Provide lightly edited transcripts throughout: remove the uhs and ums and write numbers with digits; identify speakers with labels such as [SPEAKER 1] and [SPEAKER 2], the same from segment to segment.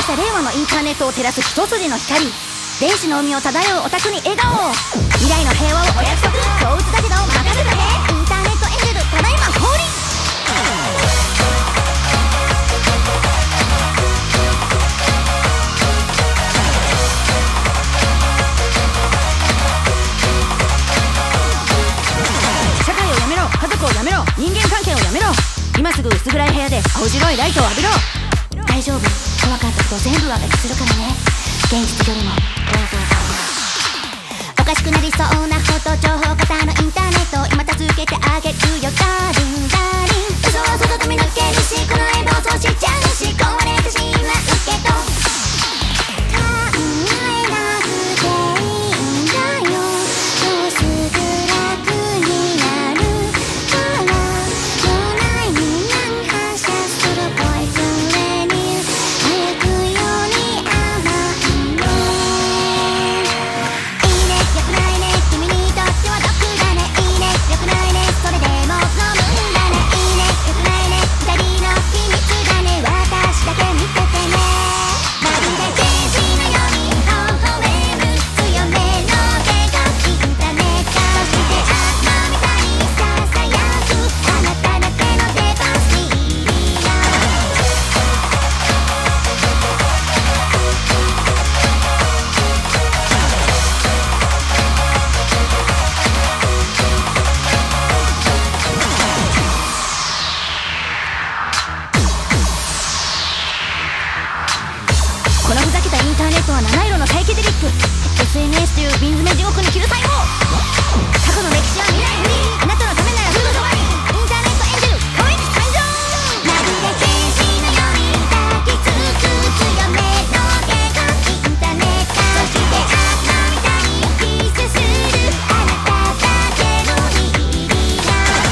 [SPEAKER 1] して令和のインターネットを照らす一筋の光、電子の海を漂うオタクに笑顔を、未来の平和をお約束、強打だけど任せてね。インターネットエンジェルただいま降臨。社会をやめろ、家族をやめろ、人間関係をやめろ。今すぐ薄暗い部屋で青白いライトを浴びろ。大丈夫、怖かったこと全部上書きするからね。現実よりもおかしくなりそうなほど情報型のインターネットを今助けてあげるよダーリンダーリン。嘘は嘘と飛び抜けるし、この愛暴走しちゃうし、壊れてしまうけど考えなくていいんだよ。もうすぐ楽になるから夜来に何反射するポイズンレニュー早くより甘いの。いいね、良くないね、君にとっては毒だね。いいね、良くないね、それでも飲むんだね。いいね、良くないね、二人の秘密だね。私だけ見ててね。まるでページのように微笑む強めの手がインターネットして悪魔みたいにささやくあなただけの手パスにいいよ。このふざけたインターネットは七色のサイケデリック SNS という瓶詰め地獄に切る細胞。過去の歴史は未来フリー、あなたのためならすぐそばに。インターネットエンジェル可愛き参上。まるで天使のように抱きつく強めの手がインターネットそして悪魔みたいにキスするあなただけのいいよ。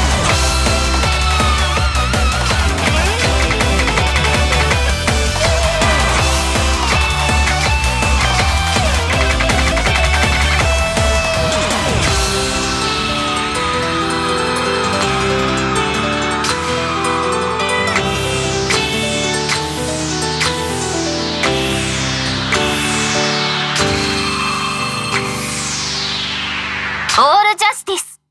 [SPEAKER 1] オールジャスティス。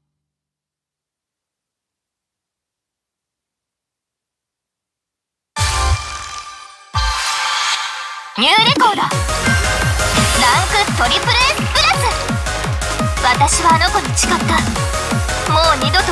[SPEAKER 1] ニューレコードランクトリプル S プラス。私はあの子に誓った。もう二度